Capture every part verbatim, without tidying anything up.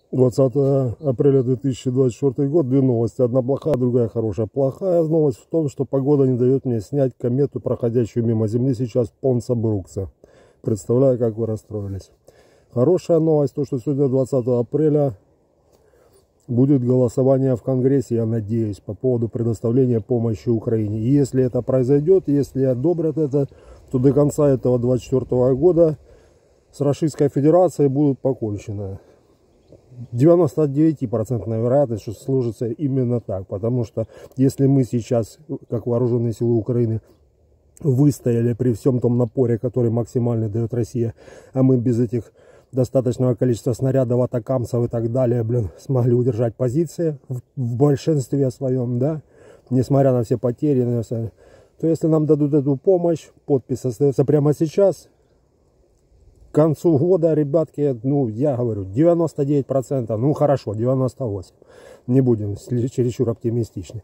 двадцатое апреля две тысячи двадцать четвёртый год. Две новости. Одна плохая, другая хорошая. Плохая новость в том, что погода не дает мне снять комету, проходящую мимо Земли сейчас Понца Брукса. Представляю, как вы расстроились. Хорошая новость, то, что сегодня двадцатое апреля будет голосование в Конгрессе, я надеюсь, по поводу предоставления помощи Украине. И если это произойдет, если одобрят это, то до конца этого двадцать четвёртого года с Российской Федерацией будут покончено. девяносто девять процентов вероятность, что сложится именно так. Потому что если мы сейчас, как вооруженные силы Украины, выстояли при всем том напоре, который максимально дает Россия, а мы без этих достаточного количества снарядов, атакамсов и так далее, блин, смогли удержать позиции в, в большинстве своем, да, несмотря на все потери, на все, то если нам дадут эту помощь, подпись остается прямо сейчас, к концу года, ребятки, ну, я говорю, девяносто девять процентов, ну, хорошо, девяносто восемь процентов, не будем чересчур оптимистичны.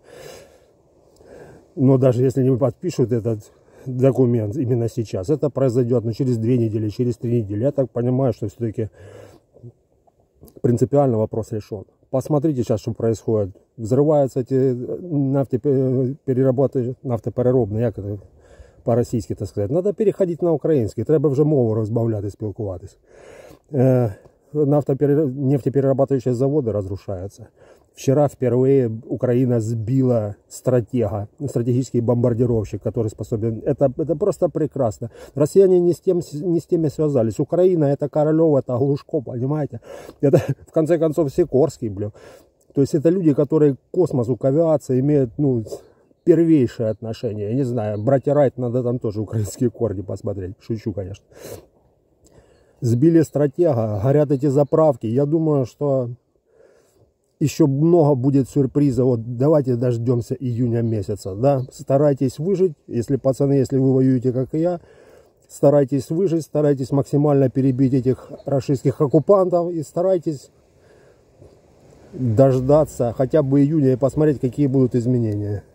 Но даже если не подпишут этот документ именно сейчас, это произойдет, ну, через две недели, через три недели. Я так понимаю, что все-таки принципиально вопрос решен. Посмотрите сейчас, что происходит. Взрываются эти нафтопереработки, нафтопереробные, як это по-російськи, так сказать. Надо переходить на український, треба вже мову розбавляти, спілкуватись. Нафтоперер... Нефтеперерабатывающие заводы разрушаются. Вчера впервые Украина сбила стратега, стратегический бомбардировщик, который способен... Это, это просто прекрасно. Россияне не с, тем, не с теми связались. Украина — это Королёв, это Глушко, понимаете? Это, в конце концов, Сикорский, блин. То есть это люди, которые к космосу, к авиации имеют, ну, первейшее отношение. Я не знаю, братья Райт, надо там тоже украинские корни посмотреть. Шучу, конечно. Сбили стратега, горят эти заправки. Я думаю, что еще много будет сюрпризов. Вот давайте дождемся июня месяца. Да? Старайтесь выжить. Если, пацаны, если вы воюете, как и я, старайтесь выжить, старайтесь максимально перебить этих российских оккупантов и старайтесь дождаться хотя бы июня и посмотреть, какие будут изменения.